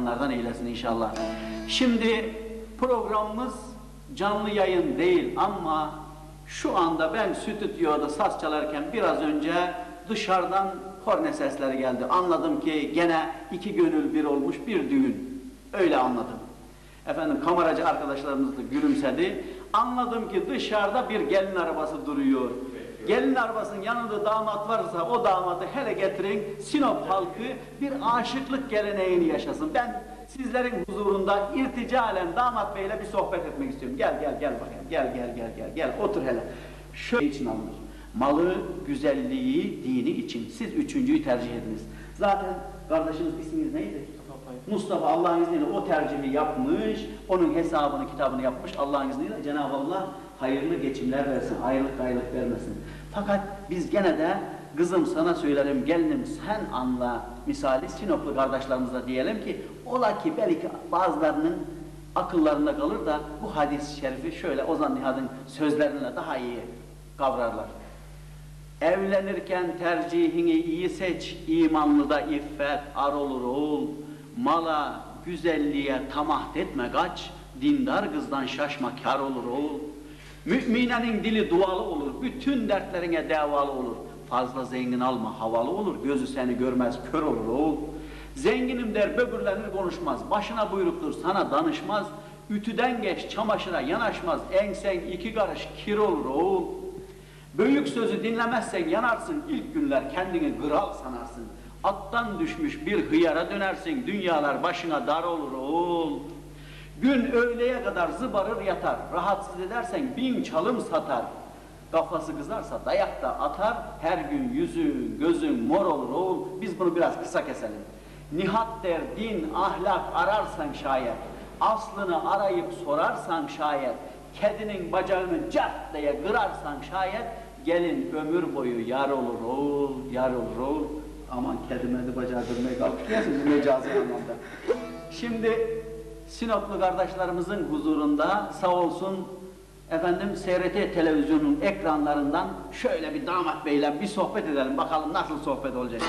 yapanlardan eylesin inşallah. Şimdi programımız canlı yayın değil ama şu anda ben stüdyoda saz çalarken biraz önce dışarıdan korne sesleri geldi. Anladım ki gene iki gönül bir olmuş bir düğün. Öyle anladım. Efendim kameracı arkadaşlarımız da gülümsedi. Anladım ki dışarıda bir gelin arabası duruyor. Gelin arabasının yanında damat varsa o damadı hele getirin, Sinop halkı bir aşıklık geleneğini yaşasın. Ben sizlerin huzurunda irticalen damat beyle bir sohbet etmek istiyorum. Gel bakayım, gel otur hele. Şöyle için alınır. Malı, güzelliği, dini için. Siz üçüncüyü tercih ediniz. Zaten kardeşiniz isminiz neydi? Mustafa Allah'ın izniyle o tercihi yapmış, onun hesabını, kitabını yapmış. Allah'ın izniyle Cenab-ı Allah hayırlı geçimler versin, ayrılık vermesin. Fakat biz gene de kızım sana söylerim, gelinim sen anla misali Sinoplu kardeşlerimize diyelim ki ola ki belki bazılarının akıllarında kalır da bu hadis-i şerifi şöyle Ozan Nihat'ın sözleriyle daha iyi kavrarlar. Evlenirken tercihini iyi seç, imanlı da iffet, ar olur oğul. Mala, güzelliğe tamah etme kaç, dindar kızdan şaşma kar olur oğul. Müminenin dili dualı olur, bütün dertlerine devalı olur. Fazla zengin alma, havalı olur, gözü seni görmez, kör olur oğul. Zenginim der, böbürlenir konuşmaz, başına buyruktur, sana danışmaz. Ütüden geç, çamaşıra yanaşmaz, ensen iki karış kir olur oğul. Büyük sözü dinlemezsen yanarsın, ilk günler kendini kral sanarsın. Attan düşmüş bir hıyara dönersin, dünyalar başına dar olur oğul. Gün öğleye kadar zıbarır yatar, rahatsız edersen 1000 çalım satar. Kafası kızarsa dayak da atar, her gün yüzün, gözün mor olur oğul. Biz bunu biraz kısa keselim. Nihat der, din, ahlak ararsan şayet, aslını arayıp sorarsan şayet, kedinin bacağını cart diye kırarsan şayet, gelin ömür boyu yar olur oğul, yar olur oğul. Aman kedime de bacağı kırmaya kalkışmayasın bu mecazi anlamda. Şimdi Sinoplu kardeşlerimizin huzurunda sağ olsun efendim SRT televizyonun ekranlarından şöyle bir damat beyle bir sohbet edelim bakalım nasıl sohbet olacak.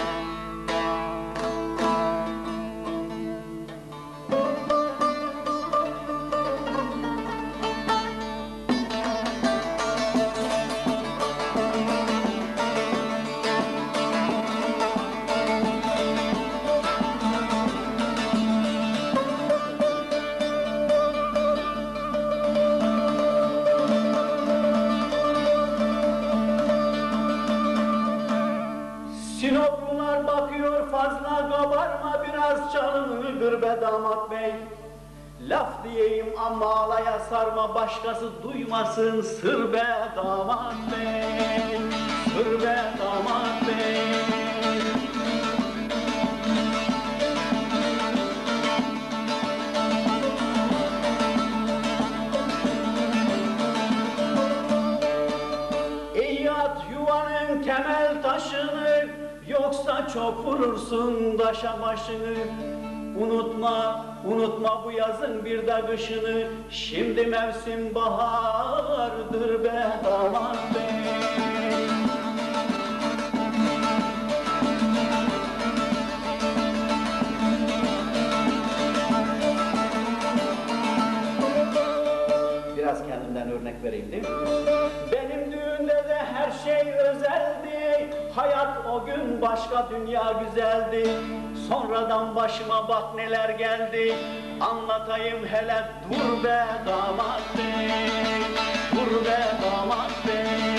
Sinoplular bakıyor fazla kabarma biraz çalını kır be damat bey. Laf diyeyim ama alaya sarma başkası duymasın sır be damat bey. Sır be damat bey. İyi at yuvanın temel taşını, yoksa çok vurursun taşa başını. Unutma bu yazın bir de kışını, şimdi mevsim bahardır be damat bey. Biraz kendimden örnek vereyim değil mi? Benim düğünde de her şey özeldi, hayat o gün başka dünya güzeldi. Sonradan başıma bak neler geldi, anlatayım hele dur be damat bey, dur be damat bey.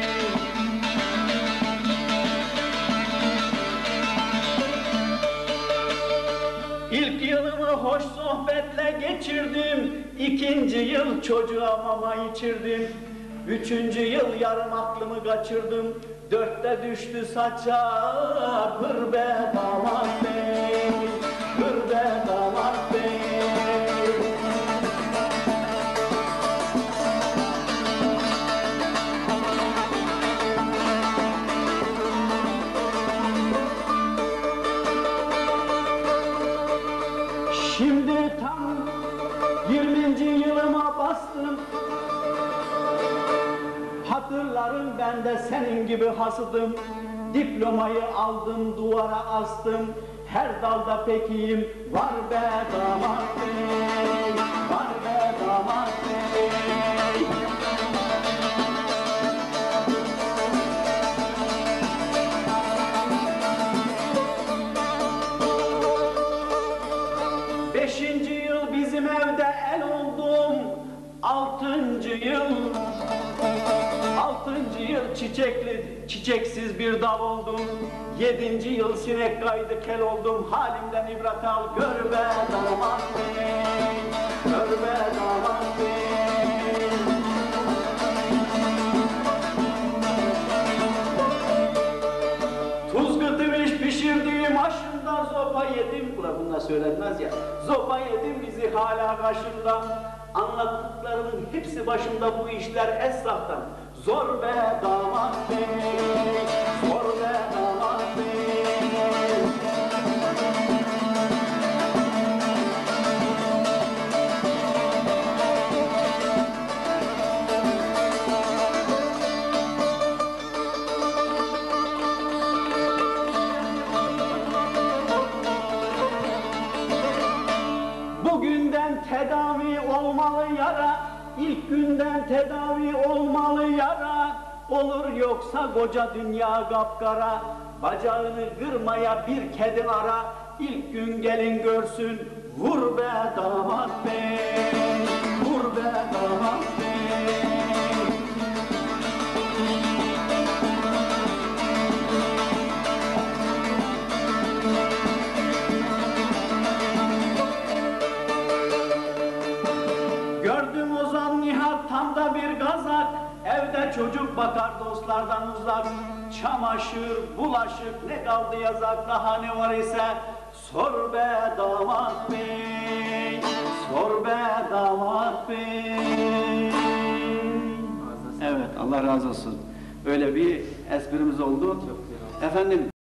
İlk yılımı hoş sohbetle geçirdim, ikinci yıl çocuğa mama içirdim. Üçüncü yıl yarım aklımı kaçırdım, dörtte düştü saça pır be damat bey, pır be damat bey. Şimdi tam 20. yılıma bastım, hatırlarım ben de senin gibi hasıdım. Diplomayı aldım duvara astım, her dalda pekiyim. Var be damat bey, var be damat bey. Beşinci yıl bizim evde el oldum, altıncı yıl çiçeksiz bir dal oldum. Yedinci yıl sinek kaydı kel oldum. Halimden ibret al, gör be damat bey, gör be damat bey. Tuz kıtımış pişirdiğim aşında zopa yedim. Bunda söylenmez ya. Zopa yedim bizi hala kaşımda. Anlattıklarımın hepsi başımda, bu işler esraftan. Zor be damat bey, zor be damat bey. Bugünden tedavi olmalı yara, İlk günden tedavi olmalı yara. Olur yoksa koca dünya kapkara. Bacağını kırmaya bir kedi ara. İlk gün gelin görsün, vur be damat bey, vur be damat bey. Gördüm Ozan Nihat tam da bir gazak. Evde çocuk bakar dostlardan uzak. Çamaşır, bulaşık ne kaldı yazak. Daha ne var ise sor be damat bey, sor be damat bey. Evet, Allah razı olsun. Öyle bir esprimiz oldu. Efendim.